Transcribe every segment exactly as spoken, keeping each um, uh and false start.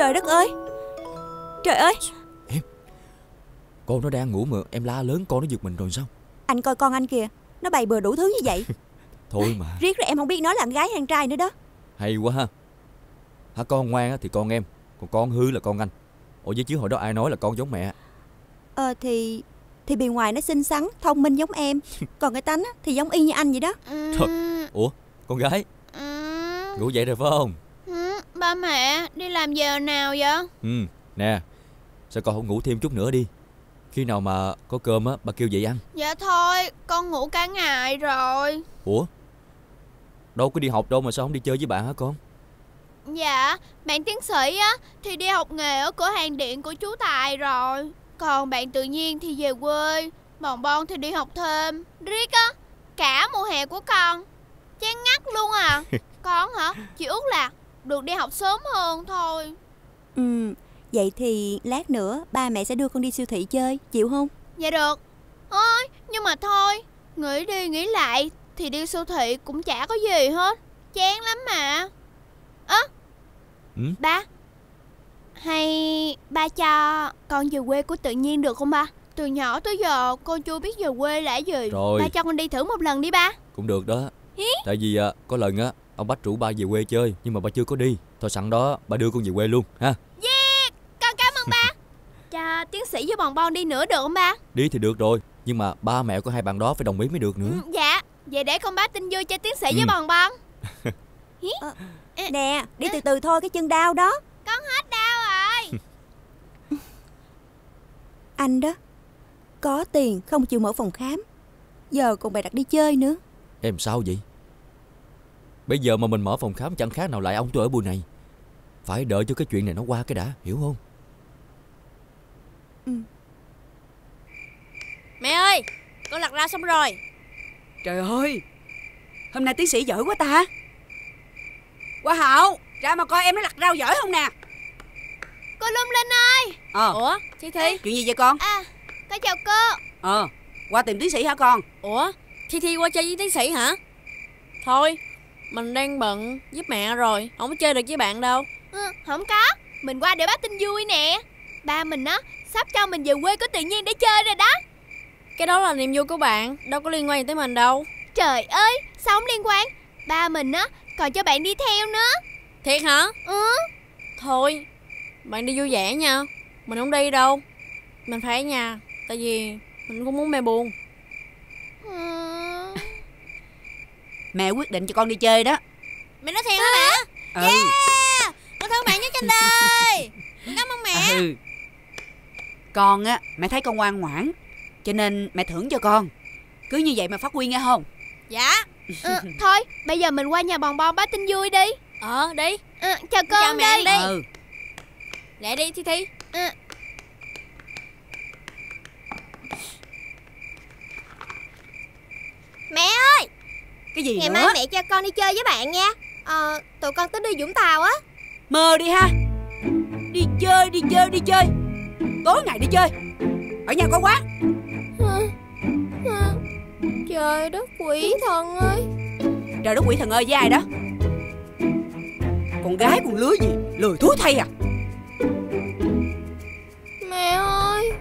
Trời đất ơi. Trời ơi. Em, con nó đang ngủ mà em la lớn con nó giật mình rồi sao? Anh coi con anh kìa, nó bày bừa đủ thứ như vậy. Thôi mà. Riết rồi em không biết nó là con gái hay con trai nữa đó. Hay quá ha. Hả, con ngoan thì con em, còn con hư là con anh. Ủa với chứ hồi đó ai nói là con giống mẹ? Ờ thì Thì bề ngoài nó xinh xắn, thông minh giống em. Còn cái tánh thì giống y như anh vậy đó. Trời. Ủa con gái, ngủ dậy rồi phải không? Ba mẹ đi làm giờ nào vậy? Ừ, nè, sao con không ngủ thêm chút nữa đi? Khi nào mà có cơm á, bà kêu dậy ăn. Dạ thôi, con ngủ cả ngày rồi. Ủa, đâu có đi học đâu mà sao không đi chơi với bạn hả con? Dạ, bạn tiến sĩ á thì đi học nghề ở cửa hàng điện của chú Tài rồi. Còn bạn tự nhiên thì về quê, Bòn Bon thì đi học thêm. Riết á, cả mùa hè của con chán ngắt luôn à. Con hả, chỉ ước là được đi học sớm hơn thôi. Ừ, vậy thì lát nữa ba mẹ sẽ đưa con đi siêu thị chơi, chịu không? Dạ được. Ôi, nhưng mà thôi, nghĩ đi nghĩ lại thì đi siêu thị cũng chả có gì hết, chán lắm mà. Ơ à, ừ? Ba, hay ba cho con về quê của tự nhiên được không ba? Từ nhỏ tới giờ con chưa biết về quê là gì. Rồi. Ba cho con đi thử một lần đi ba. Cũng được đó. Hí? Tại vì à, có lần á ông Bách rủ ba về quê chơi, nhưng mà ba chưa có đi. Thôi sẵn đó ba đưa con về quê luôn ha. Yeah, con cảm ơn ba. Cho tiến sĩ với Bòn Bon đi nữa được không ba? Đi thì được rồi, nhưng mà ba mẹ của hai bạn đó phải đồng ý mới được nữa. Ừ, dạ, vậy để con báo tin vui cho tiến sĩ ừ. với Bòn Bon. à, Nè, đi từ từ thôi, cái chân đau đó. Con hết đau rồi. Anh đó, có tiền không chịu mở phòng khám, giờ còn bày đặt đi chơi nữa. Em sao vậy? Bây giờ mà mình mở phòng khám chẳng khác nào lại ông tôi ở buổi này. Phải đợi cho cái chuyện này nó qua cái đã, hiểu không? Ừ. Mẹ ơi, con lặt rau xong rồi. Trời ơi, hôm nay tiến sĩ giỏi quá ta. Hoa Hậu, ra mà coi em nó lặt rau giỏi không nè. Cô Lung Linh ơi. Ờ. Ủa, Thi Thi. Chuyện gì vậy con? À, con chào cô. Ờ, qua tìm tiến sĩ hả con? Ủa, Thi Thi qua chơi với tiến sĩ hả? Thôi, mình đang bận giúp mẹ rồi, không có chơi được với bạn đâu. Ừ, không có, mình qua để báo tin vui nè. Ba mình á sắp cho mình về quê của tự nhiên để chơi rồi đó. Cái đó là niềm vui của bạn, đâu có liên quan gì tới mình đâu. Trời ơi, sao không liên quan? Ba mình á còn cho bạn đi theo nữa. Thiệt hả? Ừ. Thôi, bạn đi vui vẻ nha. Mình không đi đâu. Mình phải ở nhà, tại vì mình không muốn mẹ buồn. Ừ. Mẹ quyết định cho con đi chơi đó. Mẹ nói thiệt hả mẹ? Ừ. Yeah, con thương mẹ nhất trên đời. Cảm ơn mẹ. Ừ. Con á, mẹ thấy con ngoan ngoãn, cho nên mẹ thưởng cho con. Cứ như vậy mà phát huy nghe không? Dạ. Ừ, thôi, bây giờ mình qua nhà Bòn Bon báo tin vui đi. Ờ, đi. Ừ, chào con. Chào mẹ đi. đi. Ừ. Lại đi Thi Thi. Ừ. Mẹ ơi, Cái gì ngày nữa? mai mẹ cho con đi chơi với bạn nha. Ờ, tụi con tính đi Vũng Tàu á. Mơ đi ha. Đi chơi, đi chơi, đi chơi. Tối ngày đi chơi. Ở nhà có quá. Trời đất quỷ thần ơi. Trời đất quỷ thần ơi với ai đó? Con gái con lứa gì, lười thúi thay à. Mẹ ơi.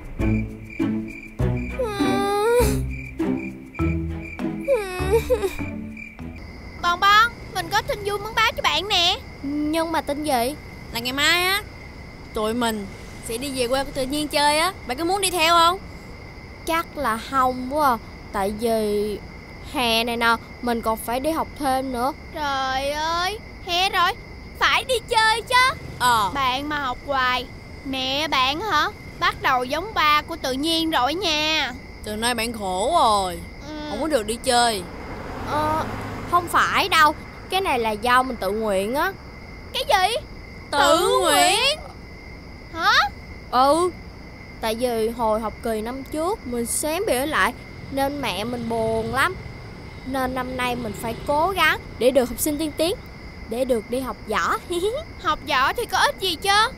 Bòn Bon, mình có tin vui muốn báo cho bạn nè. Nhưng mà tin gì? Là ngày mai á, tụi mình sẽ đi về quê của tự nhiên chơi á. Bạn có muốn đi theo không? Chắc là không quá à. Tại vì hè này nè, mình còn phải đi học thêm nữa. Trời ơi, hè rồi, phải đi chơi chứ. Ờ. Bạn mà học hoài, mẹ bạn hả, bắt đầu giống ba của tự nhiên rồi nha. Từ nay bạn khổ rồi. Ừ. Không có được đi chơi. Ờ, không phải đâu. Cái này là do mình tự nguyện á. Cái gì? Tự nguyện? Hả? Ừ. Tại vì hồi học kỳ năm trước mình xém bị ở lại, nên mẹ mình buồn lắm. Nên năm nay mình phải cố gắng để được học sinh tiên tiến, để được đi học võ. Học võ thì có ích gì chứ?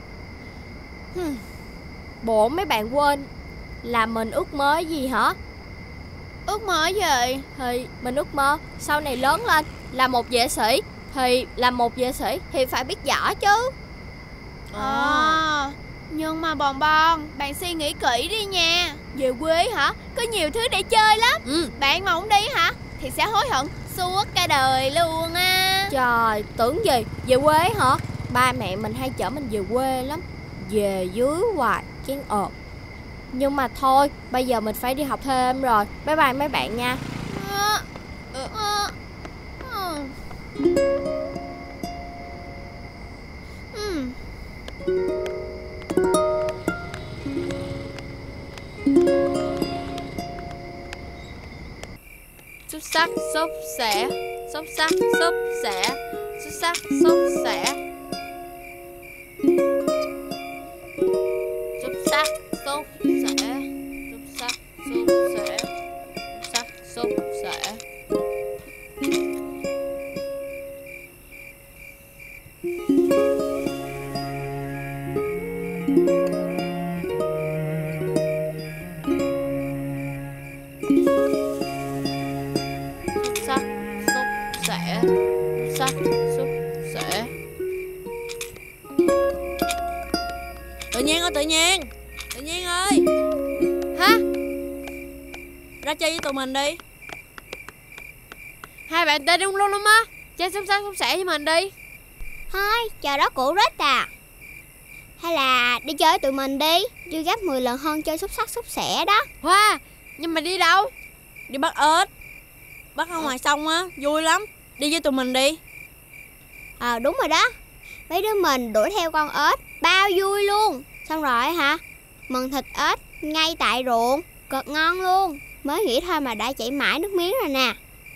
Bộ mấy bạn quên là mình ước mơ gì hả? Ước mơ gì? Thì mình ước mơ sau này lớn lên là một vệ sĩ. Thì làm một vệ sĩ thì phải biết võ chứ. À, nhưng mà Bòn Bon, bạn suy nghĩ kỹ đi nha. Về quê hả? Có nhiều thứ để chơi lắm. Ừ. Bạn mà không đi hả thì sẽ hối hận suốt cả đời luôn á. Trời, tưởng gì? Về quê hả? Ba mẹ mình hay chở mình về quê lắm. Về dưới hoài, chán ợt. Nhưng mà thôi, bây giờ mình phải đi học thêm rồi. Bye bye mấy bạn nha. À, à, à. Ừ. Xúc sắc xúc xẻ, xúc sắc xúc xẻ, xúc sắc xúc xẻ, xúc sắc xúc xẻ, xúc sắc xúc xẻ, xúc sắc xúc xẻ. Sắc xúc xẻ. Tự nhiên ơi, tự nhiên Tự nhiên ơi. Hả? Ra chơi với tụi mình đi. Hai bạn tên đúng luôn lắm á. Chơi xúc sắc xúc xẻ với mình đi. Thôi, trò đó cũ rích à. Hay là đi chơi với tụi mình đi. Vui gấp mười lần hơn chơi xúc sắc xúc xẻ đó. Hoa, nhưng mà đi đâu? Đi bắt ếch. Bắt ở ngoài sông á, vui lắm. Đi với tụi mình đi. Ờ à, đúng rồi đó. Mấy đứa mình đuổi theo con ếch, bao vui luôn. Xong rồi hả, mần thịt ếch ngay tại ruộng, cực ngon luôn. Mới nghĩ thôi mà đã chảy mãi nước miếng rồi nè.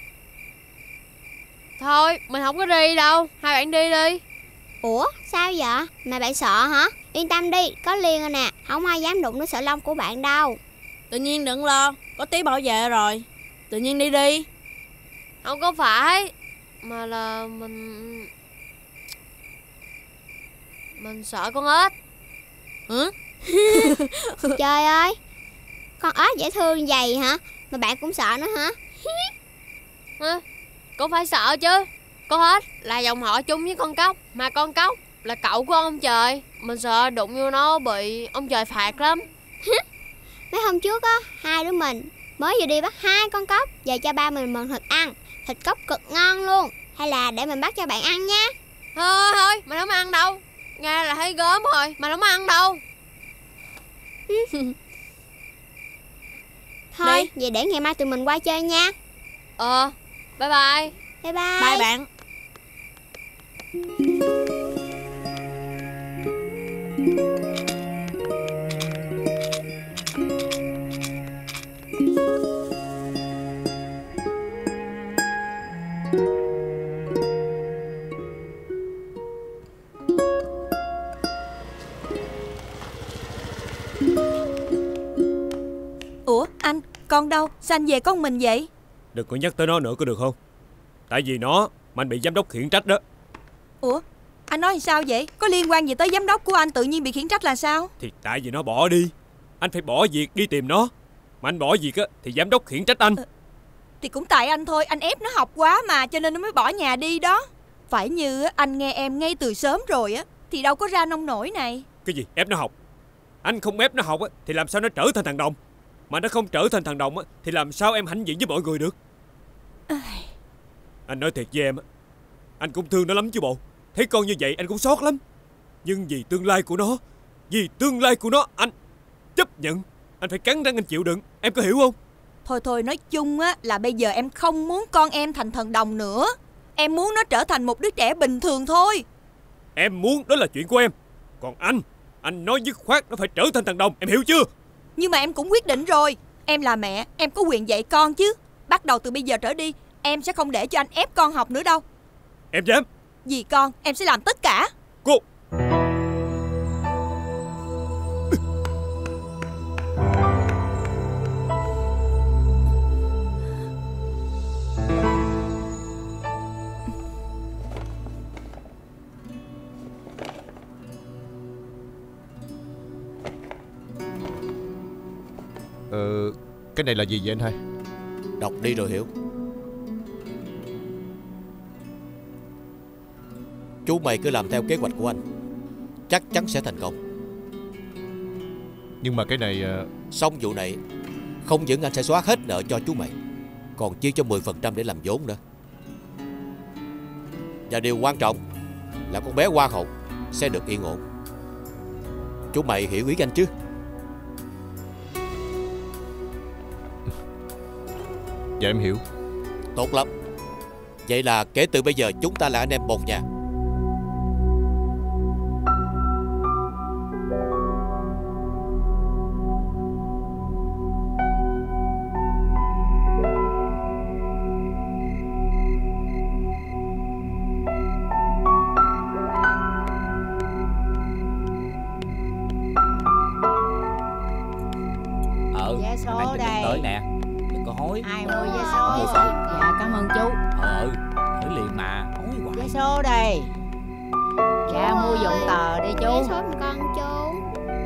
Thôi, mình không có đi đâu. Hai bạn đi đi. Ủa, sao vậy? Mà bạn sợ hả? Yên tâm đi, có Liên rồi nè. Không ai dám đụng đến sợ lông của bạn đâu. Tự nhiên đừng lo, có tí bảo vệ rồi. Tự nhiên đi đi. Không có phải, mà là mình... Mình sợ con ếch. Hả? Trời ơi, con ếch dễ thương vậy hả? Mà bạn cũng sợ nữa hả? Hả? Cũng phải sợ chứ. Con ếch là dòng họ chung với con cóc. Mà con cóc là cậu của ông trời. Mình sợ đụng vô nó bị ông trời phạt lắm. Mấy hôm trước á, hai đứa mình mới vừa đi bắt hai con cóc về cho ba mình mần thịt ăn. Thịt cóc cực ngon luôn. Hay là để mình bắt cho bạn ăn nha. Thôi thôi, mình không ăn đâu. Nghe là thấy gớm rồi, mà không ăn đâu. Thôi, đi. vậy để ngày mai tụi mình qua chơi nha. Ờ, bye bye. Bye bye. Bye bạn. Ủa anh, con đâu? Sao anh về có một mình vậy? Đừng có nhắc tới nó nữa có được không? Tại vì nó mà anh bị giám đốc khiển trách đó. Ủa, anh nói sao vậy? Có liên quan gì tới giám đốc của anh tự nhiên bị khiển trách là sao? Thì tại vì nó bỏ đi. Anh phải bỏ việc đi tìm nó. Mà anh bỏ việc á thì giám đốc khiển trách anh. ờ, Thì cũng tại anh thôi, anh ép nó học quá mà, cho nên nó mới bỏ nhà đi đó. Phải như anh nghe em ngay từ sớm rồi á thì đâu có ra nông nổi này. Cái gì ép nó học? Anh không ép nó học á thì làm sao nó trở thành thằng đồng? Mà nó không trở thành thằng đồng á thì làm sao em hãnh diện với mọi người được? Anh nói thiệt với em á, anh cũng thương nó lắm chứ bộ. Thấy con như vậy anh cũng xót lắm. Nhưng vì tương lai của nó, vì tương lai của nó, anh chấp nhận. Anh phải cắn răng anh chịu đựng. Em có hiểu không? Thôi thôi, nói chung á là bây giờ em không muốn con em thành thần đồng nữa. Em muốn nó trở thành một đứa trẻ bình thường thôi. Em muốn đó là chuyện của em. Còn anh, anh nói dứt khoát nó phải trở thành thằng đồng. Em hiểu chưa? Nhưng mà em cũng quyết định rồi. Em là mẹ, em có quyền dạy con chứ. Bắt đầu từ bây giờ trở đi, em sẽ không để cho anh ép con học nữa đâu. Em dám? Vì con, em sẽ làm tất cả. Cô Ờ, cái này là gì vậy anh hai? Đọc đi rồi hiểu. Chú mày cứ làm theo kế hoạch của anh. chắc chắn sẽ thành công. Nhưng mà cái này... Xong vụ này, không những anh sẽ xóa hết nợ cho chú mày, còn chia cho mười phần trăm để làm vốn nữa. Và điều quan trọng là con bé Hoa Hậu sẽ được yên ổn. Chú mày hiểu ý anh chứ? Dạ em hiểu. Tốt lắm. Vậy là kể từ bây giờ chúng ta là anh em một nhà. Ờ, vé số anh đây. tới nè. Đừng có hối. Ai mua vé số? Mua số. Dạ cảm ơn chú. Ờ, thử liền mà. Hối hoài. Vé số đây. Dạ mua dụng tờ đi chú. Vé số một con chú.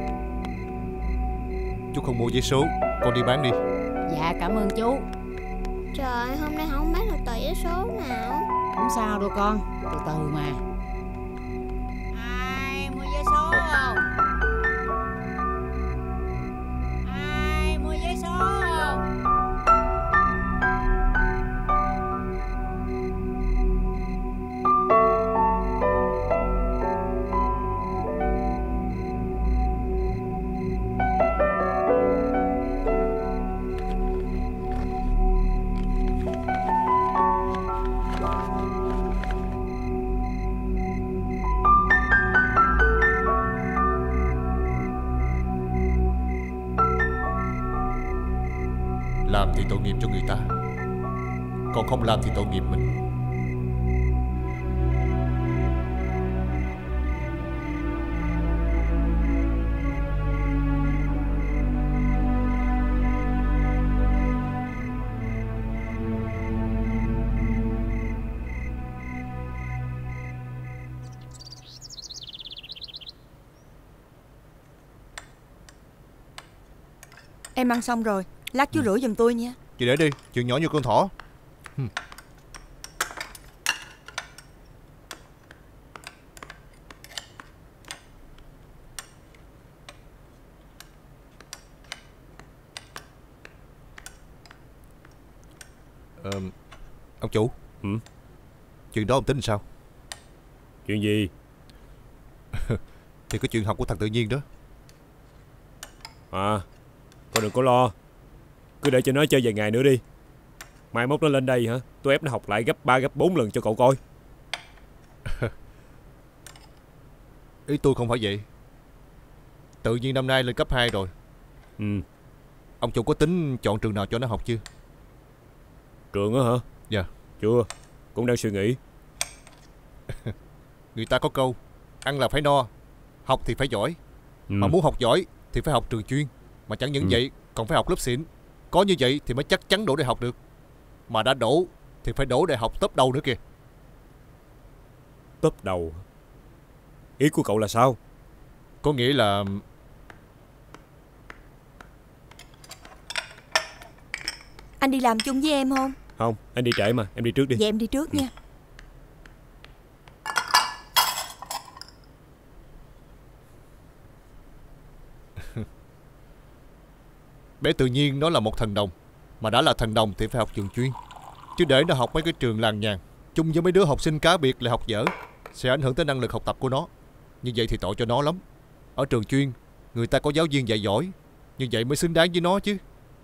Chú không mua vé số, con đi bán đi. Dạ cảm ơn chú. Trời, hôm nay không bán được tờ vé số nào. Không sao đâu con, từ từ mà. Ai mua vé số không? Ai mua vé số không? Làm thì tội nghiệp cho người ta, còn không làm thì tội nghiệp mình. Em ăn xong rồi, lát chú rửa giùm tôi nha. Chị để đi, chuyện nhỏ như con thỏ. Hmm. Ờ, ông chủ. Ừ? Chuyện đó ông tính sao? Chuyện gì? Thì cái chuyện học của thằng Tự Nhiên đó. À, con đừng có lo, cứ để cho nó chơi vài ngày nữa đi. Mai mốt nó lên đây hả, tôi ép nó học lại gấp ba gấp bốn lần cho cậu coi. Ý tôi không phải vậy. Tự Nhiên năm nay lên cấp hai rồi. Ừ. Ông chủ có tính chọn trường nào cho nó học chưa? Trường á hả? Dạ. Chưa, cũng đang suy nghĩ. Người ta có câu ăn là phải no, học thì phải giỏi. Ừ. Mà muốn học giỏi thì phải học trường chuyên. Mà chẳng những ừ. vậy còn phải học lớp xịn. Có như vậy thì mới chắc chắn đỗ đại học được. Mà đã đỗ thì phải đỗ đại học top đầu nữa kìa. Top đầu? Ý của cậu là sao? Có nghĩa là... Anh đi làm chung với em không? Không, anh đi trễ mà, em đi trước đi. Vậy em đi trước nha. Bé Tự Nhiên nó là một thần đồng. Mà đã là thần đồng thì phải học trường chuyên. Chứ để nó học mấy cái trường làng nhàng chung với mấy đứa học sinh cá biệt lại học dở, sẽ ảnh hưởng tới năng lực học tập của nó. Như vậy thì tội cho nó lắm. Ở trường chuyên người ta có giáo viên dạy giỏi, như vậy mới xứng đáng với nó chứ.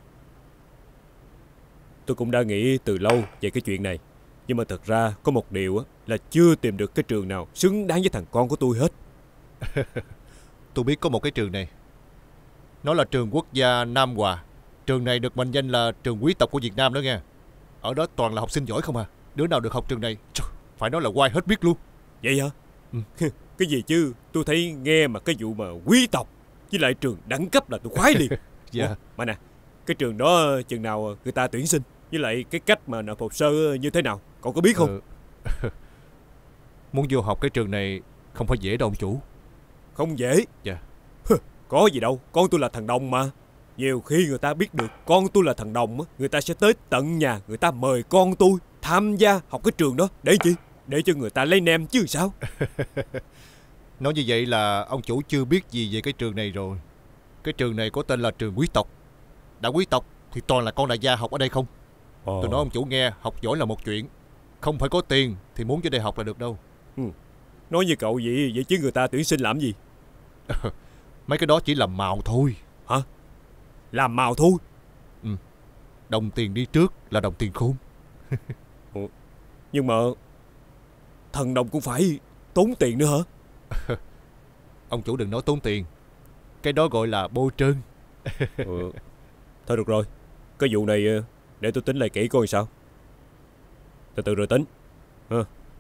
Tôi cũng đã nghĩ từ lâu về cái chuyện này. Nhưng mà thật ra có một điều là chưa tìm được cái trường nào xứng đáng với thằng con của tôi hết. Tôi biết có một cái trường này. Nó là trường quốc gia Nam Hòa. Trường này được mệnh danh là trường quý tộc của Việt Nam đó nghe. Ở đó toàn là học sinh giỏi không à. Đứa nào được học trường này trời, phải nói là oai hết biết luôn. Vậy hả? Ừ. Cái gì chứ, tôi thấy nghe mà cái vụ mà quý tộc với lại trường đẳng cấp là tôi khoái liền. Dạ. Ủa, mà nè, cái trường đó chừng nào người ta tuyển sinh, với lại cái cách mà nộp hồ sơ như thế nào, cậu có biết không? Ừ. Muốn vô học cái trường này không phải dễ đâu ông chủ. Không dễ? Dạ. Có gì đâu, con tôi là thằng Đồng mà. Nhiều khi người ta biết được con tôi là thằng Đồng, người ta sẽ tới tận nhà, người ta mời con tôi tham gia học cái trường đó. Để chi? Để cho người ta lấy nem chứ sao? Nói như vậy là ông chủ chưa biết gì về cái trường này rồi. Cái trường này có tên là trường quý tộc. Đã quý tộc thì toàn là con đại gia học ở đây không. Ồ. Tôi nói ông chủ nghe, học giỏi là một chuyện, không phải có tiền thì muốn cho đại học là được đâu. Ừ. Nói như cậu vậy, vậy chứ người ta tuyển sinh làm gì? Mấy cái đó chỉ làm màu thôi. Hả? Làm màu thôi? Ừ. Đồng tiền đi trước là đồng tiền khôn. Ủa, nhưng mà thần đồng cũng phải tốn tiền nữa hả? Ông chủ đừng nói tốn tiền, cái đó gọi là bôi trơn. Ừ. Thôi được rồi, cái vụ này để tôi tính lại kỹ coi sao. Từ từ rồi tính ha.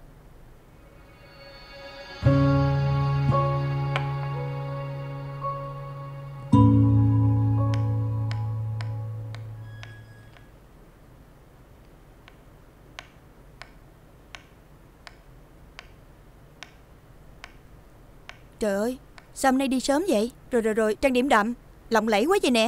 Trời ơi, sao hôm nay đi sớm vậy? Rồi rồi rồi, trang điểm đậm, lộng lẫy quá vậy nè.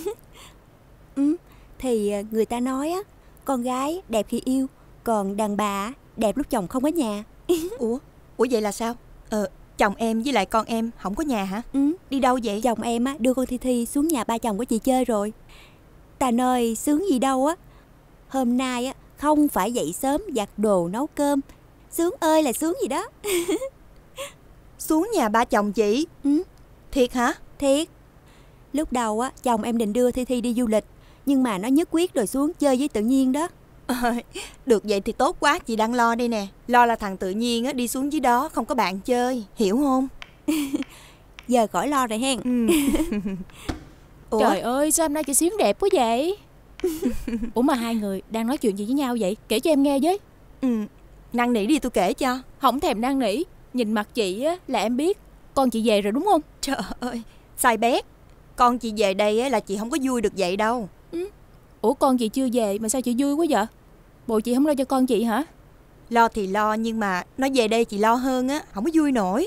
Ừ, thì người ta nói á, con gái đẹp khi yêu, còn đàn bà đẹp lúc chồng không ở nhà. Ủa, ủa vậy là sao? Ờ, chồng em với lại con em không có nhà hả? Ừ. Đi đâu vậy? Chồng em á, đưa con Thi Thi xuống nhà ba chồng của chị chơi rồi. Ta nơi sướng gì đâu á. Hôm nay á, không phải dậy sớm giặt đồ nấu cơm. Sướng ơi là sướng gì đó. Xuống nhà ba chồng chị? Ừ. Thiệt hả? Thiệt. Lúc đầu á, chồng em định đưa Thi Thi đi du lịch, nhưng mà nó nhất quyết rồi xuống chơi với tự nhiên đó. À, được vậy thì tốt quá, chị đang lo đây nè. Lo là thằng tự nhiên á, đi xuống dưới đó không có bạn chơi, hiểu không? Giờ khỏi lo rồi hen. Ừ. Ủa? Trời ơi, sao hôm nay chị Xuyến đẹp quá vậy? Ủa mà hai người đang nói chuyện gì với nhau vậy? Kể cho em nghe với. Ừ, năn nỉ đi tôi kể cho. Không thèm năn nỉ, nhìn mặt chị á là em biết con chị về rồi đúng không? Trời ơi, sai bét. Con chị về đây á là chị không có vui được vậy đâu. Ừ. Ủa con chị chưa về mà sao chị vui quá vậy? Bộ chị không lo cho con chị hả? Lo thì lo, nhưng mà nó về đây chị lo hơn á, không có vui nổi.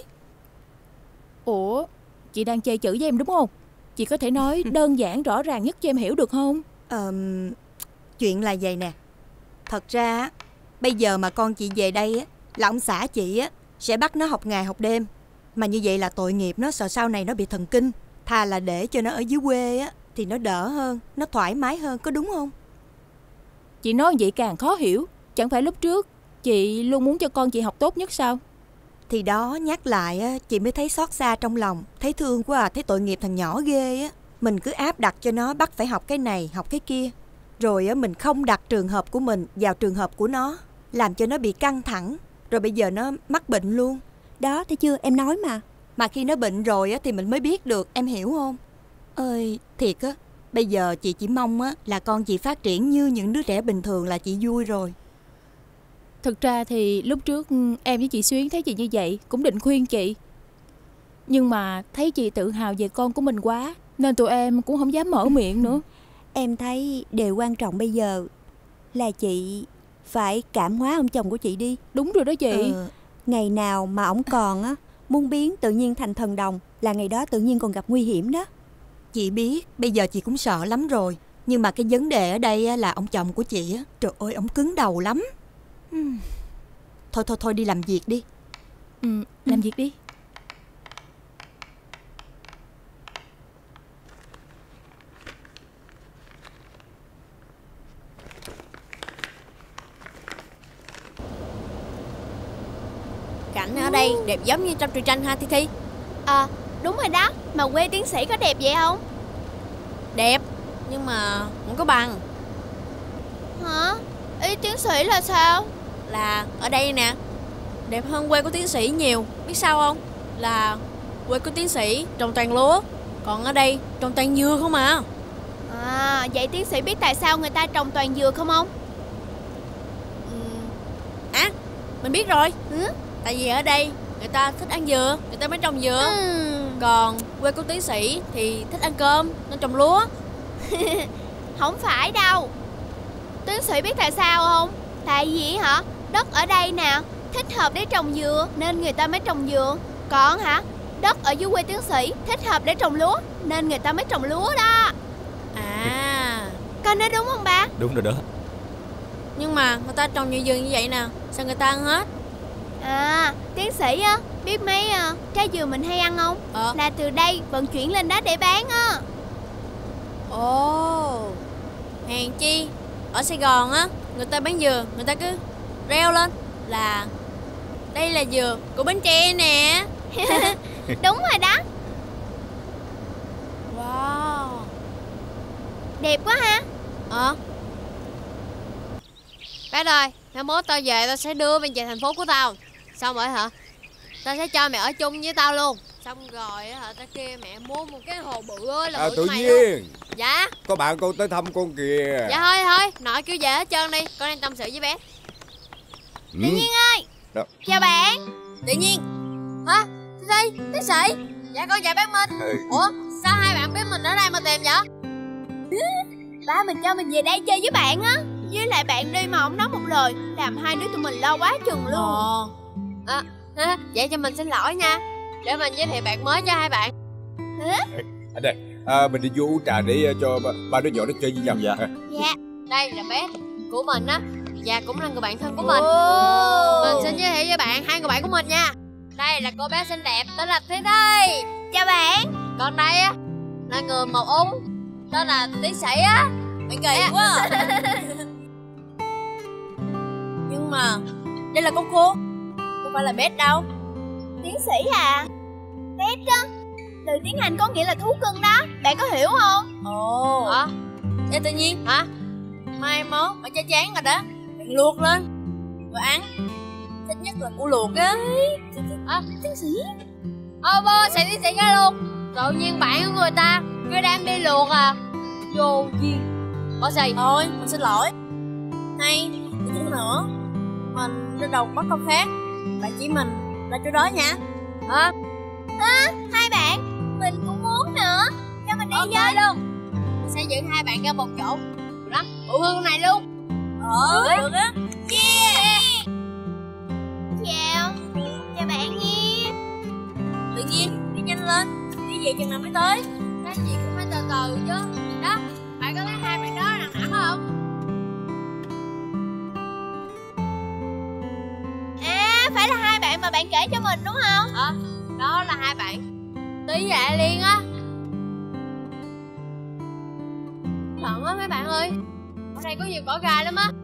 Ủa, chị đang chê chữ với em đúng không? Chị có thể nói đơn giản rõ ràng nhất cho em hiểu được không? Ờ, chuyện là vậy nè. Thật ra bây giờ mà con chị về đây á, là ông xã chị á sẽ bắt nó học ngày học đêm. Mà như vậy là tội nghiệp nó, sợ sau này nó bị thần kinh. Thà là để cho nó ở dưới quê á thì nó đỡ hơn, nó thoải mái hơn, có đúng không? Chị nói vậy càng khó hiểu. Chẳng phải lúc trước chị luôn muốn cho con chị học tốt nhất sao? Thì đó, nhắc lại á, chị mới thấy xót xa trong lòng. Thấy thương quá à, thấy tội nghiệp thằng nhỏ ghê á. Mình cứ áp đặt cho nó bắt phải học cái này, học cái kia. Rồi á, mình không đặt trường hợp của mình vào trường hợp của nó, làm cho nó bị căng thẳng. Rồi bây giờ nó mắc bệnh luôn. Đó, thấy chưa, em nói mà. Mà khi nó bệnh rồi á, thì mình mới biết được, em hiểu không? Ơi, thiệt á, bây giờ chị chỉ mong á, là con chị phát triển như những đứa trẻ bình thường là chị vui rồi. Thực ra thì lúc trước em với chị Xuyến thấy chị như vậy cũng định khuyên chị. Nhưng mà thấy chị tự hào về con của mình quá, nên tụi em cũng không dám mở miệng nữa. Em thấy điều quan trọng bây giờ là chị phải cảm hóa ông chồng của chị đi. Đúng rồi đó chị. ờ, Ngày nào mà ổng còn á, muốn biến tự nhiên thành thần đồng, là ngày đó tự nhiên còn gặp nguy hiểm đó. Chị biết, bây giờ chị cũng sợ lắm rồi. Nhưng mà cái vấn đề ở đây á, là ông chồng của chị á, trời ơi, ổng cứng đầu lắm. uhm. Thôi thôi thôi đi làm việc đi. Ừ, làm ừ. việc đi. Cảnh ở đây đẹp giống như trong truyện tranh ha Thi Thi? À, đúng rồi đó. Mà quê tiến sĩ có đẹp vậy không? Đẹp, nhưng mà không có bằng. Hả? Ý tiến sĩ là sao? Là ở đây nè, đẹp hơn quê của tiến sĩ nhiều. Biết sao không? Là quê của tiến sĩ trồng toàn lúa, còn ở đây trồng toàn dừa không à. À, vậy tiến sĩ biết tại sao người ta trồng toàn dừa không không? Ừ. À, mình biết rồi. Ừ? Tại vì ở đây người ta thích ăn dừa, người ta mới trồng dừa. Ừ. Còn quê của tiến sĩ thì thích ăn cơm nên trồng lúa. Không phải đâu. Tiến sĩ biết tại sao không? Tại vì hả, đất ở đây nè thích hợp để trồng dừa nên người ta mới trồng dừa. Còn hả, đất ở dưới quê tiến sĩ thích hợp để trồng lúa nên người ta mới trồng lúa đó. À, con nói đúng không ba? Đúng rồi đó. Nhưng mà người ta trồng nhiều dừa như vậy nè, sao người ta ăn hết? À, tiến sĩ á, biết mấy à, trái dừa mình hay ăn không? Ờ. Là từ đây vận chuyển lên đó để bán á. Ồ, hèn chi ở Sài Gòn á, người ta bán dừa, người ta cứ reo lên là đây là dừa của Bến Tre nè. Đúng rồi đó. Wow, đẹp quá ha. Ờ. Bác ơi, mai mốt tao về tao sẽ đưa mày về thành phố của tao. Xong rồi hả? Tao sẽ cho mày ở chung với tao luôn. Xong rồi hả, tao kêu mẹ mua một cái hồ bự ơi là À, bự tự cho mày nhiên luôn. Dạ. có bạn con tới thăm con kìa. Dạ thôi thôi, nội kêu về hết trơn đi. Con đang tâm sự với bé. Ừ. Tự nhiên ơi. Đó. Chào bạn. Tự nhiên. Hả? Cái gì? Tiến sĩ? Dạ con chào bác Minh. Ừ. Ủa sao hai bạn biết mình ở đây mà tìm vậy? Ba mình cho mình về đây chơi với bạn á. Với lại bạn đi mà không nói một lời, làm hai đứa tụi mình lo quá chừng luôn. Ờ. À, à, vậy cho mình xin lỗi nha. Để mình giới thiệu bạn mới cho hai bạn. Anh đây, à, mình đi vô uống trà để cho ba, ba đứa nhỏ nó chơi với nhau. Dạ. Dạ. Đây là bé của mình á, và cũng là người bạn thân của mình. Mình xin giới thiệu với bạn hai người bạn của mình nha. Đây là cô bé xinh đẹp tên là Thi Thi. Chào bạn. Còn đây á là người màu ung tên là Tiến sĩ á. Bạn kỳ quá à. Nhưng mà đây là con cô, không phải là Beth đâu. Tiến sĩ à? Beth á? Từ tiếng Anh có nghĩa là thú cưng đó. Bạn có hiểu không? Ồ. Hả? Thế tự nhiên Hả? mai mốt ở chá chán rồi đó, bạn luộc lên rồi ăn. Thích nhất là củ luộc á. À, Tiến sĩ. Ờ bơ, sẽ tiến sĩ ra luôn. Tự nhiên bạn của người ta cứ đem đi luộc à. Vô duyên. Có gì? Thôi, mình xin lỗi. Hay, tự nhiên nữa, mình lên đầu bắt câu khác, bạn chỉ mình ra chỗ đó nha. Hả? À, hai bạn, mình cũng muốn nữa. Cho mình đi với luôn. Mình sẽ dẫn hai bạn ra một chỗ. Được lắm, ủ hương này luôn. Ờ, được á. Yeah. Chào. Chào bạn nha. Tự nhiên, đi nhanh lên. Đi về chừng nào mới tới. Cái gì cũng phải từ từ chứ. Đó, bạn có thấy hai bạn đó nặng nặng không? À, phải là hai bạn mà bạn kể cho mình đúng không? Ờ, đó là hai bạn Tí và Liên á. Lộn á mấy bạn ơi, ở đây có nhiều cỏ gai lắm á.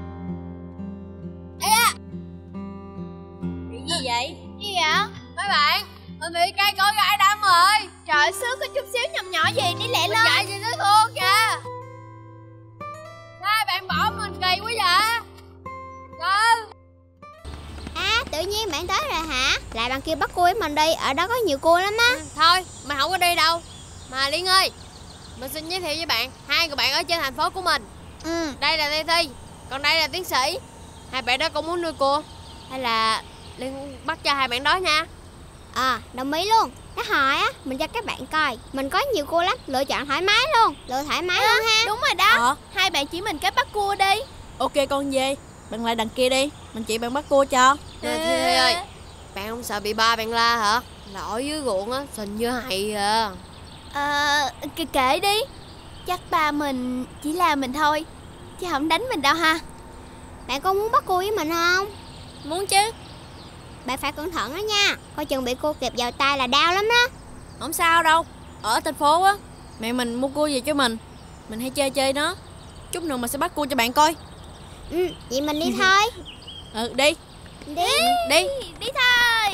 Ê à, Chuyện gì vậy? Gì vậy? mấy bạn, mình bị cây cỏ gai đâm rồi. Trời, xước có chút xíu nhầm nhỏ gì, đi lẹ Mình lên. chạy gì tới thua kìa. Hai bạn bỏ mình kỳ quá vậy. Cơ. À, tự nhiên bạn tới rồi hả? Lại bạn kia bắt cua với mình đi, ở đó có nhiều cua lắm á. Ừ, thôi, mình không có đi đâu. Mà Liên ơi, mình xin giới thiệu với bạn hai người bạn ở trên thành phố của mình. Ừ. Đây là Thi Thi, còn đây là Tiến sĩ. Hai bạn đó cũng muốn nuôi cua, hay là Liên bắt cho hai bạn đó nha? À, đồng ý luôn. Cái hỏi á, mình cho các bạn coi. Mình có nhiều cua lắm, lựa chọn thoải mái luôn. Lựa thoải mái À, luôn ha. đúng rồi đó. Ờ. Hai bạn chỉ mình cách bắt cua đi. Ok con về, bạn lại đằng kia đi, mình chỉ bạn bắt cua cho. Thi Thi ơi, bạn không sợ bị ba bạn la hả? Là ở dưới ruộng á, sình như hầy à. Ờ, kệ kệ đi. Chắc ba mình chỉ la mình thôi, chứ không đánh mình đâu ha. Bạn có muốn bắt cua với mình không? Muốn chứ. Bạn phải cẩn thận đó nha, coi chừng bị cua kẹp vào tay là đau lắm đó. Không sao đâu. Ở thành phố á, mẹ mình mua cua về cho mình, mình hay chơi chơi nó. Chút nữa mình sẽ bắt cua cho bạn coi. Ừ, vậy mình đi thôi. Ừ, đi. Đi. Đi. Đi thôi.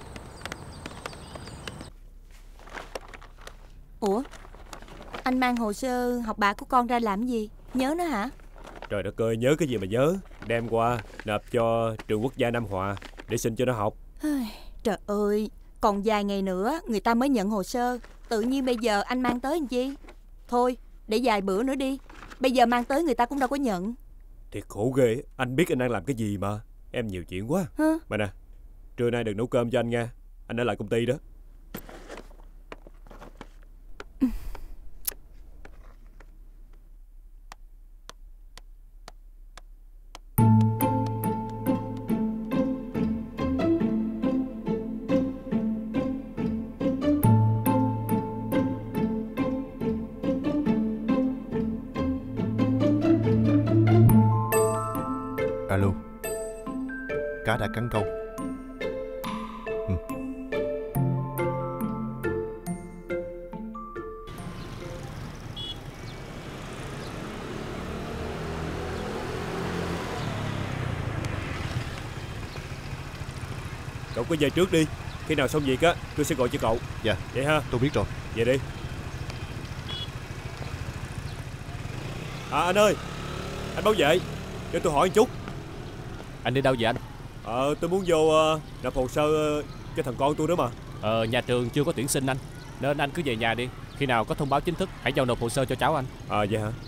Ủa, anh mang hồ sơ học bạ của con ra làm gì? Nhớ nó hả? Trời đất ơi, nhớ cái gì mà nhớ. Đem qua nộp cho trường quốc gia Nam Hòa để xin cho nó học. Trời ơi, còn vài ngày nữa người ta mới nhận hồ sơ. Tự nhiên bây giờ anh mang tới làm chi? Thôi, để vài bữa nữa đi. Bây giờ mang tới người ta cũng đâu có nhận. Thiệt khổ ghê. Anh biết anh đang làm cái gì mà. Em nhiều chuyện quá. Hả? Mà nè, trưa nay đừng nấu cơm cho anh nha. Anh ở lại công ty đó. Alo, cá đã cắn câu. Ừ. Cậu cứ về trước đi. Khi nào xong việc á tôi sẽ gọi cho cậu. Dạ. Vậy ha. Tôi biết rồi. Về đi. À anh ơi, anh bảo vệ, cho tôi hỏi một chút. Anh đi đâu vậy anh? Ờ tôi muốn vô uh, nộp hồ sơ uh, cho thằng con tôi đó mà. Ờ nhà trường chưa có tuyển sinh anh, nên anh cứ về nhà đi. Khi nào có thông báo chính thức hãy giao nộp hồ sơ cho cháu anh. À vậy hả?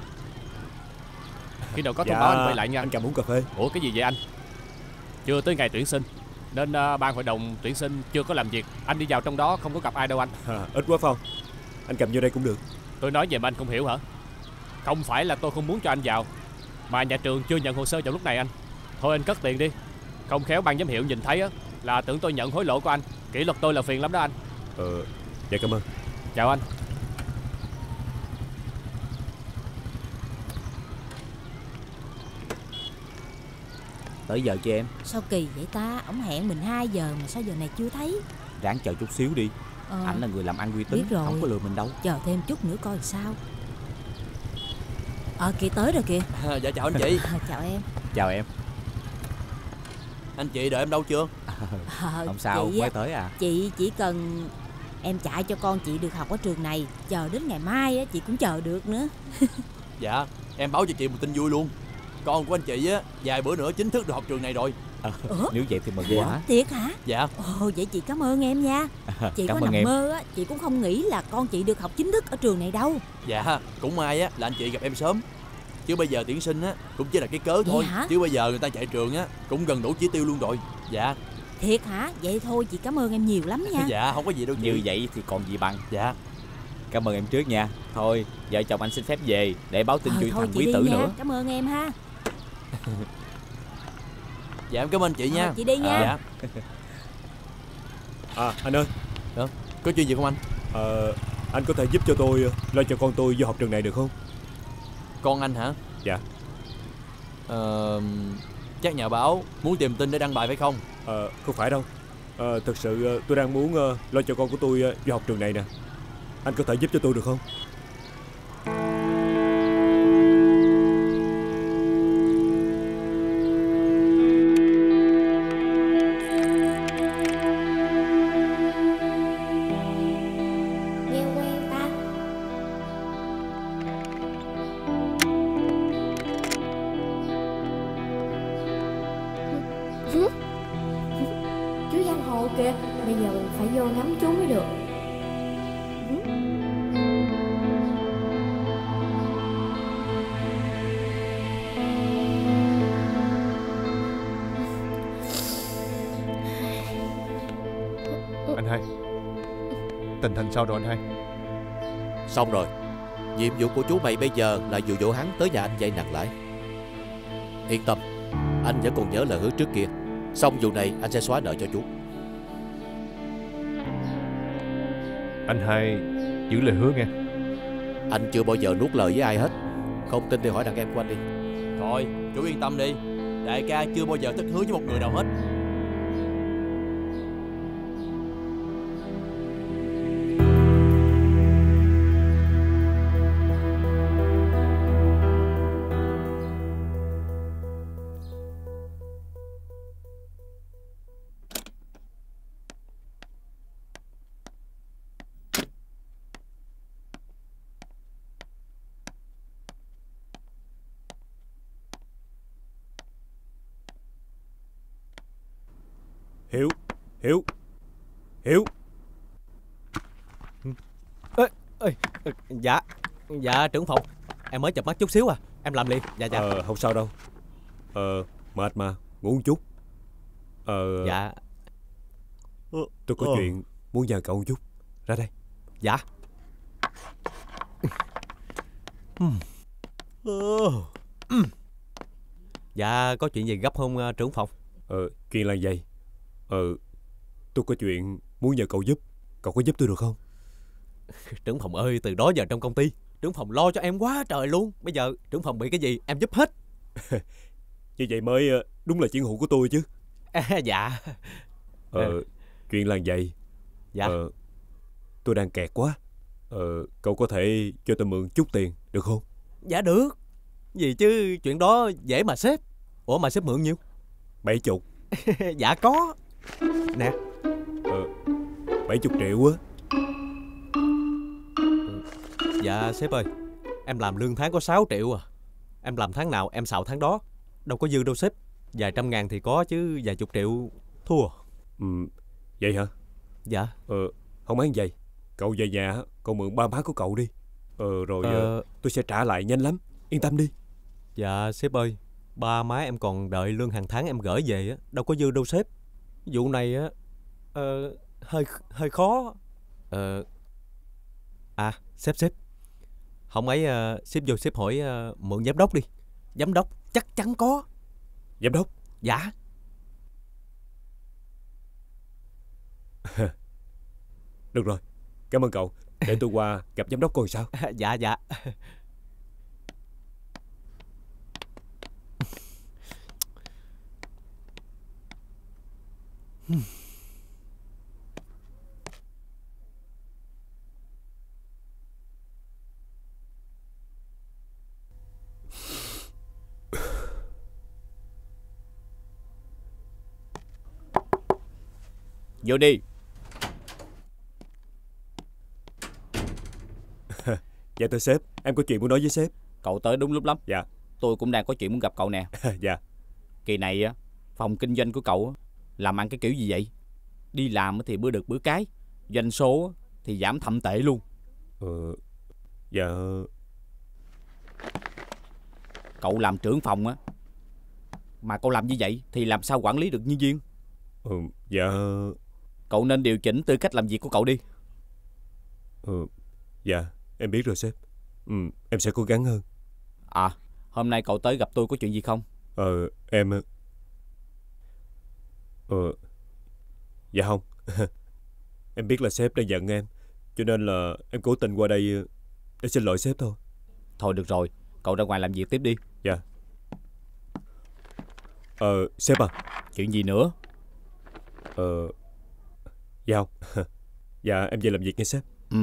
Khi nào có dạ, thông báo anh quay lại nha. Anh cầm uống cà phê. Ủa cái gì vậy anh? Chưa tới ngày tuyển sinh nên uh, ban hội đồng tuyển sinh chưa có làm việc. Anh đi vào trong đó không có gặp ai đâu anh. À, ít quá phải không? Anh cầm vô đây cũng được. Tôi nói về mà anh không hiểu hả? Không phải là tôi không muốn cho anh vào, mà nhà trường chưa nhận hồ sơ vào lúc này anh. Thôi anh cất tiền đi. Không khéo ban giám hiệu nhìn thấy á là tưởng tôi nhận hối lộ của anh. Kỷ luật tôi là phiền lắm đó anh. Ờ dạ cảm ơn. Chào anh. Tới giờ cho em. Sao kỳ vậy ta? Ổng hẹn mình hai giờ mà sao giờ này chưa thấy? Ráng chờ chút xíu đi. Ờ, Anh là người làm ăn uy tín, biết rồi. không có lừa mình đâu. Chờ thêm chút nữa coi sao. Ờ kìa tới rồi kìa. À, dạ chào anh chị. À, chào em. Chào em. Anh chị đợi em đâu chưa? À, Không sao, chị, mới tới à. Chị chỉ cần em chạy cho con chị được học ở trường này, chờ đến ngày mai á, chị cũng chờ được nữa. Dạ, em báo cho chị một tin vui luôn. Con của anh chị á, vài bữa nữa chính thức được học trường này rồi. À, nếu vậy thì mừng quá. Thiệt hả? Dạ. Ồ vậy chị cảm ơn em nha. Chị Cảm có ơn nằm em. mơ á, chị cũng không nghĩ là con chị được học chính thức ở trường này đâu. Dạ, cũng may á là anh chị gặp em sớm. Chứ bây giờ tuyển sinh á cũng chỉ là cái cớ thôi. hả? Chứ bây giờ người ta chạy trường á cũng gần đủ chỉ tiêu luôn rồi. Dạ. Thiệt hả? Vậy thôi chị cảm ơn em nhiều lắm nha. Dạ không có gì đâu chị. Như vậy thì còn gì bằng. Dạ. Cảm ơn em trước nha. Thôi vợ chồng anh xin phép về để báo tin Ờ, vui thôi thằng chị quý đi tử nha. nữa. Cảm ơn em ha. Dạ em cảm ơn chị nha. Ờ, chị đi nha. Dạ. À anh ơi. Đó. Có chuyện gì không anh? Ờ anh có thể giúp cho tôi lo cho con tôi vô học trường này được không? Con anh hả? Dạ. Ờ, chắc nhà báo muốn tìm tin để đăng bài phải không? Ờ không phải đâu. Ờ thực sự tôi đang muốn uh, lo cho con của tôi uh, vô học trường này nè. Anh có thể giúp cho tôi được không? Nghe quen ta. Chú Giang Hồ kìa. Bây giờ mình phải vô ngắm chú mới được. Anh hai, tình hình sao rồi anh hai? Xong rồi. Nhiệm vụ của chú mày bây giờ là dụ dỗ hắn tới nhà anh vay nặng lãi. Yên tâm, anh vẫn còn nhớ lời hứa trước kia. Xong vụ này anh sẽ xóa nợ cho chú. Anh hai giữ lời hứa nghe. Anh chưa bao giờ nuốt lời với ai hết. Không tin thì hỏi đàn em của anh đi. Thôi chú yên tâm đi. Đại ca chưa bao giờ thất hứa với một người nào hết. Hiểu. Hiểu. Hiểu. Ê, ê, dạ. Dạ trưởng phòng. Em mới chợp mắt chút xíu à. Em làm liền. Dạ dạ. Ờ không sao đâu. Ờ mệt mà, ngủ một chút. Ờ Dạ. Tôi có Ờ. chuyện muốn nhờ cậu một chút. Ra đây. Dạ. Dạ có chuyện gì gấp không uh, trưởng phòng? Ờ chuyện là vậy. Ờ tôi có chuyện muốn nhờ cậu giúp. Cậu có giúp tôi được không? Trưởng phòng ơi, từ đó giờ trong công ty trưởng phòng lo cho em quá trời luôn. Bây giờ trưởng phòng bị cái gì em giúp hết. Như vậy mới ờ, đúng là chiến hữu của tôi chứ. À, dạ. Ờ chuyện là vậy. Dạ. Ờ tôi đang kẹt quá. Ờ cậu có thể cho tôi mượn chút tiền được không? Dạ được. Gì chứ chuyện đó dễ mà sếp. Ủa mà sếp mượn nhiêu? Bảy chục. Dạ có. Nè. Ờ bảy mươi triệu á. Dạ sếp ơi, em làm lương tháng có sáu triệu à. Em làm tháng nào em xạo tháng đó. Đâu có dư đâu sếp. Vài trăm ngàn thì có chứ vài chục triệu thua. Ừ, vậy hả? Dạ. Ờ, không bán vậy. Cậu về nhà cậu mượn ba má của cậu đi. Ờ rồi Ờ... tôi sẽ trả lại nhanh lắm. Yên tâm đi. Dạ sếp ơi, ba má em còn đợi lương hàng tháng em gửi về á, đâu có dư đâu sếp. Vụ này á ờ, hơi hơi khó. Ờ à sếp sếp. Không ấy uh, sếp vô sếp hỏi uh, mượn giám đốc đi. Giám đốc chắc chắn có. Giám đốc? Dạ. Được rồi, cảm ơn cậu. Để tôi qua gặp giám đốc coi sao. Dạ dạ. Vô đi. Dạ thưa sếp, em có chuyện muốn nói với sếp. Cậu tới đúng lúc lắm. Dạ. Tôi cũng đang có chuyện muốn gặp cậu nè. Dạ. Kỳ này á, phòng kinh doanh của cậu làm ăn cái kiểu gì vậy? Đi làm thì bữa được bữa cái, doanh số thì giảm thậm tệ luôn. Ờ Dạ. Cậu làm trưởng phòng á, mà cậu làm như vậy thì làm sao quản lý được nhân viên? Ừ, dạ. Cậu nên điều chỉnh tư cách làm việc của cậu đi. Ừ, dạ, em biết rồi sếp. Ừ, em sẽ cố gắng hơn. À, hôm nay cậu tới gặp tôi có chuyện gì không? Ờ, em... Ờ... Dạ không. Em biết là sếp đang giận em, cho nên là em cố tình qua đây để xin lỗi sếp thôi. Thôi được rồi, cậu ra ngoài làm việc tiếp đi. Dạ. Ờ, sếp à. Chuyện gì nữa? Ờ... Dạ không. Dạ, em về làm việc nha sếp. Ừ.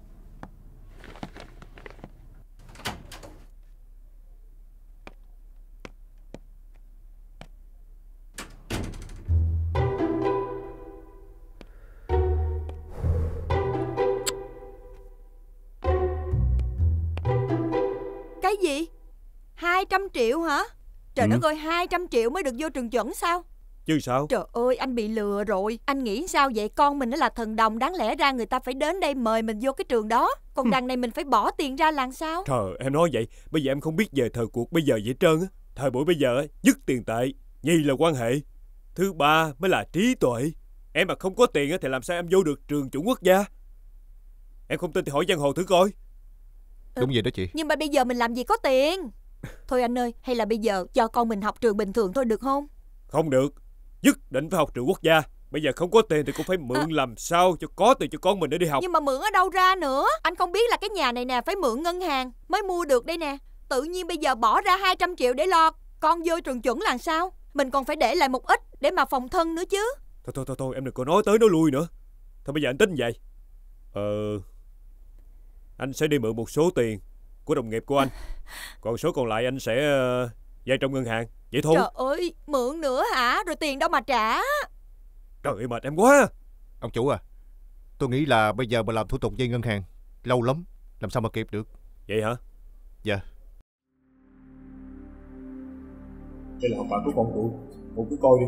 Cái gì? hai trăm triệu hả? Trời Ừ. đất ơi, hai trăm triệu mới được vô trường chuẩn sao? Chứ sao? Trời ơi, anh bị lừa rồi. Anh nghĩ sao vậy? Con mình nó là thần đồng, đáng lẽ ra người ta phải đến đây mời mình vô cái trường đó. Còn đằng này mình phải bỏ tiền ra làm sao? Trời, em nói vậy, bây giờ em không biết về thời cuộc bây giờ vậy trơn á. Thời buổi bây giờ á, nhất tiền tệ, nhì là quan hệ, thứ ba mới là trí tuệ. Em mà không có tiền á thì làm sao em vô được trường chuẩn quốc gia? Em không tin thì hỏi giang hồ thử coi. Đúng vậy đó chị. Nhưng mà bây giờ mình làm gì có tiền. Thôi anh ơi, hay là bây giờ cho con mình học trường bình thường thôi được không? Không được, nhất định phải học trường quốc gia. Bây giờ không có tiền thì cũng phải mượn à. Làm sao cho có tiền cho con mình để đi học. Nhưng mà mượn ở đâu ra nữa? Anh không biết là cái nhà này nè phải mượn ngân hàng mới mua được đây nè. Tự nhiên bây giờ bỏ ra hai trăm triệu để lo con vô trường chuẩn là sao? Mình còn phải để lại một ít để mà phòng thân nữa chứ. Thôi thôi thôi, thôi em đừng có nói tới nói lui nữa. Thôi bây giờ anh tính vậy. Ờ... Anh sẽ đi mượn một số tiền của đồng nghiệp của anh. Còn số còn lại anh sẽ uh, vay trong ngân hàng. Vậy thôi. Trời ơi, mượn nữa hả? Rồi tiền đâu mà trả? Trời ơi, mệt em quá. Ông chủ à, tôi nghĩ là bây giờ mà làm thủ tục vay ngân hàng lâu lắm, làm sao mà kịp được. Vậy hả? Dạ. Đây là học bạ của con tụi. Con cứ coi đi.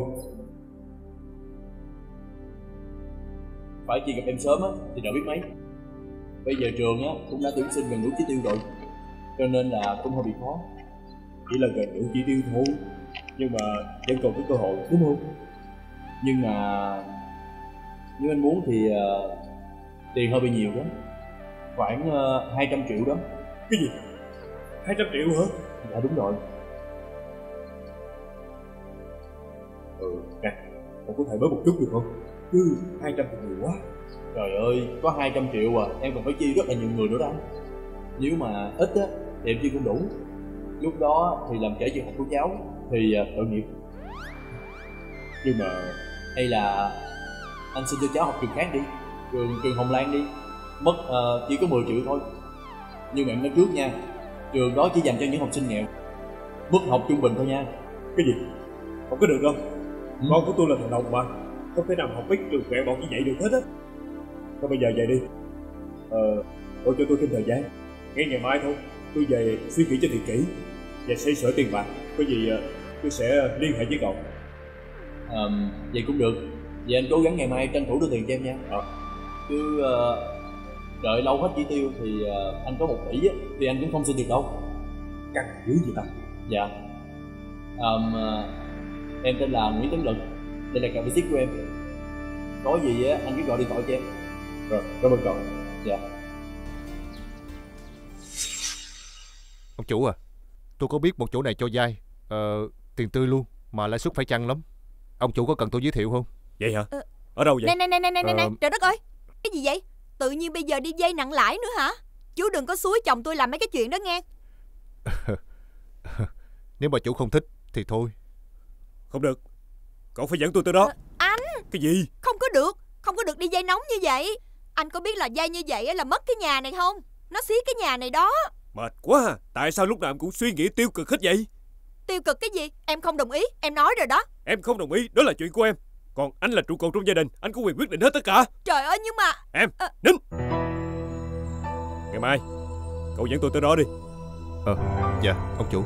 Phải chi gặp em sớm á thì đỡ biết mấy. Bây giờ trường á cũng đã tuyển sinh gần đủ chỉ tiêu rồi, cho nên là cũng hơi bị khó. Chỉ là gần đủ chỉ tiêu thôi, nhưng mà vẫn còn có cơ hội, đúng không? Nhưng mà nếu anh muốn thì uh, tiền hơi bị nhiều đó, khoảng uh, hai trăm triệu đó. Cái gì? hai trăm triệu hả? Dạ đúng rồi. Ừ, nè, con có thể bớt một chút được không? Chứ hai trăm thì nhiều quá. Trời ơi, có hai trăm triệu à, em còn phải chi rất là nhiều người nữa đó. Nếu mà ít á thì em chi cũng đủ. Lúc đó thì làm trễ việc học của cháu thì uh, tội nghiệp. Nhưng mà hay là anh xin cho cháu học trường khác đi, trường trường Hồng Lan đi, mất uh, chỉ có mười triệu thôi. Nhưng mà em nói trước nha, trường đó chỉ dành cho những học sinh nghèo, mức học trung bình thôi nha. Cái gì? Không có được đâu. Ừ. Con của tôi là thằng đồng mà. Không thể nào học mấy trường quẹo bọn như vậy được hết á. Thôi bây giờ về đi. Ờ, tôi cho tôi thêm thời gian. Ngay ngày mai thôi, tôi về suy nghĩ cho thiệt kỹ và xây sửa tiền bạc. Có gì tôi sẽ liên hệ với cậu. À, vậy cũng được. Vậy anh cố gắng ngày mai tranh thủ đưa tiền cho em nha. Ờ. Chứ uh, đợi lâu hết chỉ tiêu thì uh, anh có một tỷ á, thì anh cũng không xin được đâu. Căng dữ gì ta? Dạ. Um, uh, em tên là Nguyễn Tấn Lực. Đây là cặp visit của em. Có gì á anh cứ gọi điện thoại cho em. Rồi, cảm ơn cậu. Dạ. Ông chủ à, tôi có biết một chỗ này cho vay, ờ, tiền tươi luôn, mà lãi suất phải chăng lắm. Ông chủ có cần tôi giới thiệu không? Vậy hả? Ờ, Ở đâu vậy? Nè nè nè nè nè Ờ... nè, trời đất ơi, cái gì vậy? Tự nhiên bây giờ đi vay nặng lãi nữa hả? Chú đừng có xúi chồng tôi làm mấy cái chuyện đó nghe. Nếu mà chủ không thích thì thôi. Không được, cậu phải dẫn tôi tới đó. Ờ, anh Cái gì? Không có được, không có được đi vay nóng như vậy. Anh có biết là vay như vậy là mất cái nhà này không? Nó xiết cái nhà này đó. Mệt quá à. Tại sao lúc nào em cũng suy nghĩ tiêu cực hết vậy? Tiêu cực cái gì? Em không đồng ý, em nói rồi đó. Em không đồng ý, đó là chuyện của em. Còn anh là trụ cột trong gia đình, anh có quyền quyết định hết tất cả. Trời ơi nhưng mà Em, à... nín. Ngày mai cậu dẫn tôi tới đó đi. Ờ, dạ, ông chủ.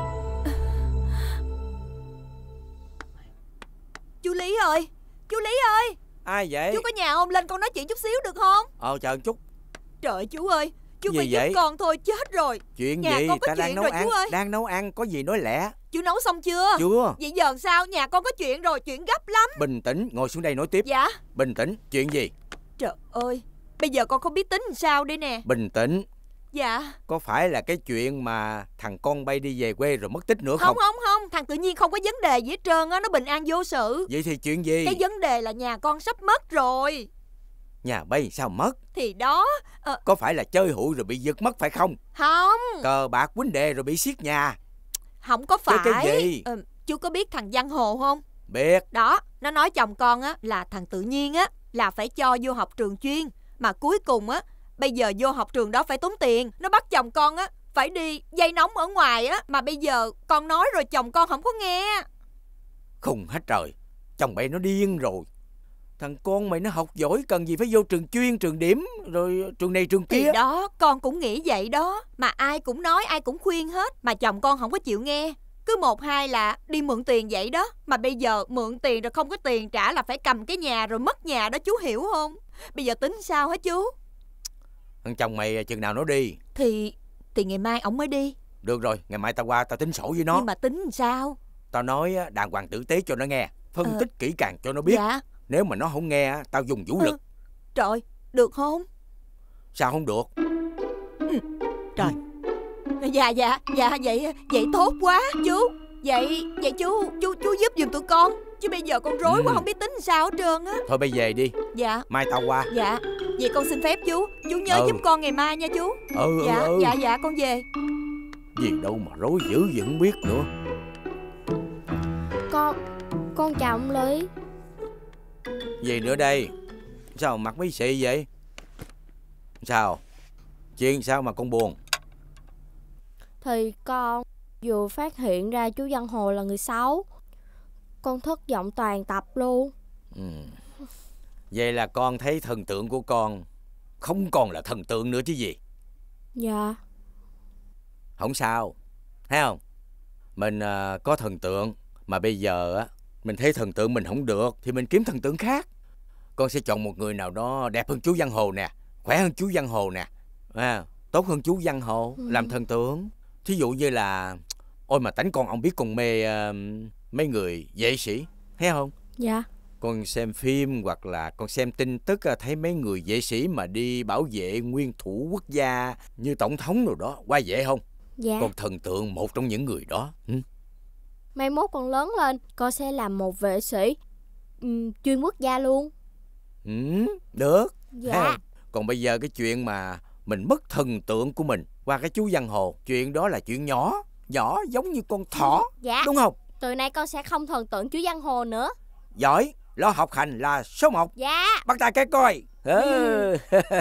Chú Lý ơi, chú Lý ơi. Ai vậy? Chú có nhà không? Lên con nói chuyện chút xíu được không? Ờ, chờ một chút. Trời ơi chú ơi, chú Gì phải vậy? giúp con thôi, chết rồi. Chuyện nhà gì? con có Ta chuyện đang nấu rồi ăn. chú ơi. Đang nấu ăn, có gì nói lẹ. Chú nấu xong chưa? Chưa. Vậy giờ sao? Nhà con có chuyện rồi, chuyện gấp lắm. Bình tĩnh, ngồi xuống đây nói tiếp. Dạ. Bình tĩnh, chuyện gì? Trời ơi, bây giờ con không biết tính làm sao đây nè. Bình tĩnh. Dạ. Có phải là cái chuyện mà thằng con bay đi về quê rồi mất tích nữa Không không? không không, thằng tự nhiên không có vấn đề gì hết trơn á, nó bình an vô sự. Vậy thì chuyện gì? Cái vấn đề là nhà con sắp mất rồi. Nhà bay sao mất? Thì đó ờ... Có phải là chơi hụi rồi bị giật mất phải không? Không. Cờ bạc quýnh đề rồi bị xiết nhà? Không có phải. Cái, cái gì? Ờ, chú có biết thằng Văn Hồ không? Biết. Đó, nó nói chồng con á là thằng tự nhiên á là phải cho vô học trường chuyên. Mà cuối cùng á, bây giờ vô học trường đó phải tốn tiền. Nó bắt chồng con á phải đi vay nóng ở ngoài á. Mà bây giờ con nói rồi chồng con không có nghe. Khùng hết trời. Chồng mày nó điên rồi. Thằng con mày nó học giỏi, cần gì phải vô trường chuyên, trường điểm, rồi trường này trường kia. Thì đó, con cũng nghĩ vậy đó. Mà ai cũng nói, ai cũng khuyên hết. Mà chồng con không có chịu nghe. Cứ một hai là đi mượn tiền vậy đó. Mà bây giờ mượn tiền rồi không có tiền trả là phải cầm cái nhà rồi mất nhà đó, chú hiểu không? Bây giờ tính sao hả chú? Thằng chồng mày chừng nào nó đi? Thì thì ngày mai ổng mới đi. Được rồi, ngày mai tao qua tao tính sổ với nó. Nhưng mà tính làm sao? Tao nói đàng hoàng tử tế cho nó nghe. Phân ờ... tích kỹ càng cho nó biết. Dạ. Nếu mà nó không nghe, tao dùng vũ lực. ừ. Trời, được không? Sao không được? ừ. Trời. Dạ dạ dạ vậy vậy tốt quá chú. Vậy vậy chú chú chú giúp giùm tụi con. Chứ bây giờ con rối ừ. quá không biết tính sao hết trơn á. Thôi bây về đi. Dạ. Mai tao qua. Dạ. Vậy con xin phép chú. Chú nhớ ừ. giúp con ngày mai nha chú. Ừ Dạ ừ, ừ. dạ dạ con về. Gì đâu mà rối dữ gì không biết nữa. Con Con chào ông Lý. Gì nữa đây? Sao mặt mấy xị vậy? Sao? Chuyện sao mà con buồn? Thì con vừa phát hiện ra chú Văn Hồ là người xấu. Con thất vọng toàn tập luôn. ừ. Vậy là con thấy thần tượng của con không còn là thần tượng nữa chứ gì? Dạ. Không sao, thấy không? Mình uh, có thần tượng. Mà bây giờ á, mình thấy thần tượng mình không được thì mình kiếm thần tượng khác. Con sẽ chọn một người nào đó đẹp hơn chú Văn Hồ nè, khỏe hơn chú Văn Hồ nè, à, tốt hơn chú Văn Hồ ừ. làm thần tượng. Thí dụ như là ôi mà tánh con ông biết con mê uh, mấy người vệ sĩ, thấy không? Dạ. Con xem phim hoặc là con xem tin tức thấy mấy người vệ sĩ mà đi bảo vệ nguyên thủ quốc gia như tổng thống rồi đó, qua vệ không? Dạ. Con thần tượng một trong những người đó. ừ. Mai mốt con lớn lên, con sẽ làm một vệ sĩ um, chuyên quốc gia luôn. Ừ, được. Dạ. Còn bây giờ cái chuyện mà mình mất thần tượng của mình qua cái chú Văn Hồ, chuyện đó là chuyện nhỏ, nhỏ giống như con thỏ. Dạ. Đúng không? Từ nay con sẽ không thần tượng chú Văn Hồ nữa. Giỏi, lo học hành là số một. Dạ. Bắt tay cái coi. ừ.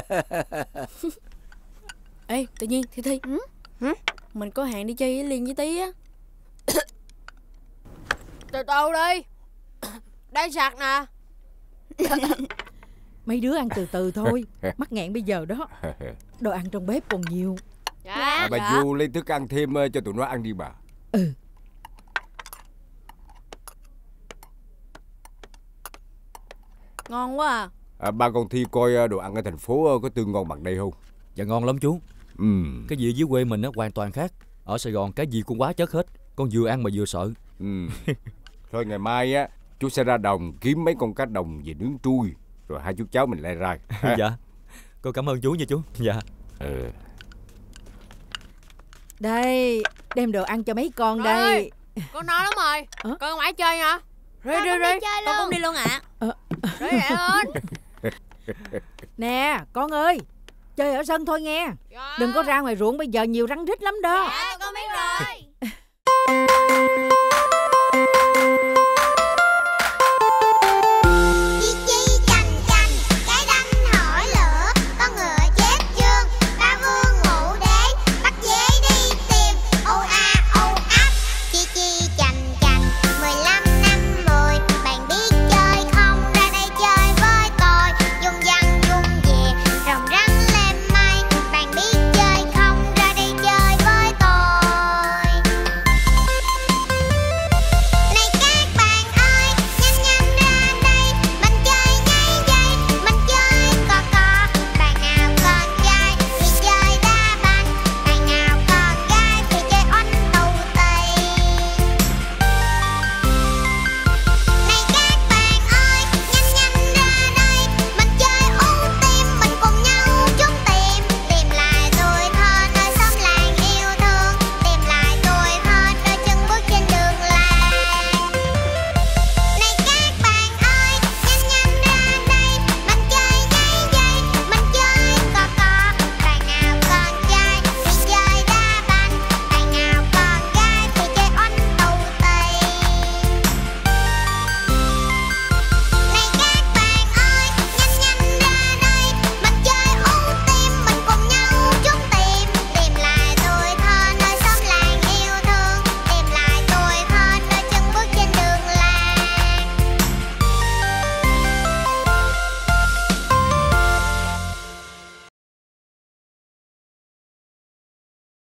Ê, tự nhiên Thi Thi ừ? Hả? Mình có hẹn đi chơi với Liên với Tí á. Từ từ đi. Đang sạc nè. Mấy đứa ăn từ từ thôi, mắc nghẹn bây giờ đó. Đồ ăn trong bếp còn nhiều. Dạ. À, bà Dạ. Du lấy thức ăn thêm ờ, cho tụi nó ăn đi bà. Ừ. Ngon quá à. À, ba con Thi coi ờ, đồ ăn ở thành phố ờ, có tương ngon bằng đây không? Dạ ngon lắm chú. Ừ. Cái gì ở dưới quê mình á hoàn toàn khác. Ở Sài Gòn cái gì cũng quá chất hết. Con vừa ăn mà vừa sợ. Ừ. Thôi ngày mai á chú sẽ ra đồng kiếm mấy con cá đồng về nướng trui, rồi hai chú cháu mình lai rai. Dạ. Con cảm ơn chú nha chú. Dạ. Ừ. Đây, đem đồ ăn cho mấy con Rồi, đây. con no lắm rồi. Ờ? Con ngoại chơi nha. Ri ri ri, con cũng đi luôn ạ. Ri rẻ lên. Nè, con ơi, chơi ở sân thôi nghe. Đừng có ra ngoài ruộng bây giờ nhiều rắn rít lắm đó. Dạ, con